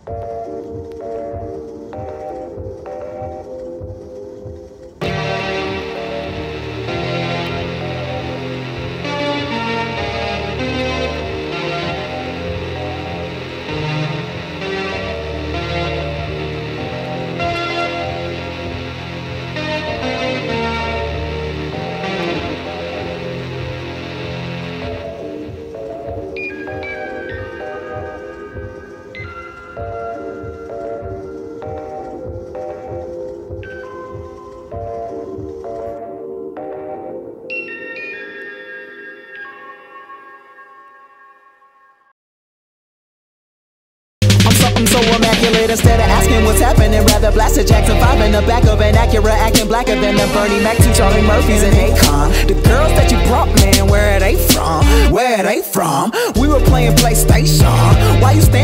I'm so immaculate, instead of asking what's happening, rather blast a Jackson 5 in the back of an Acura, acting blacker than the Bernie Mac, 2 Charlie Murphys and Akon. The girls that you brought, man, where are they from? Where are they from? We were playing PlayStation. Why you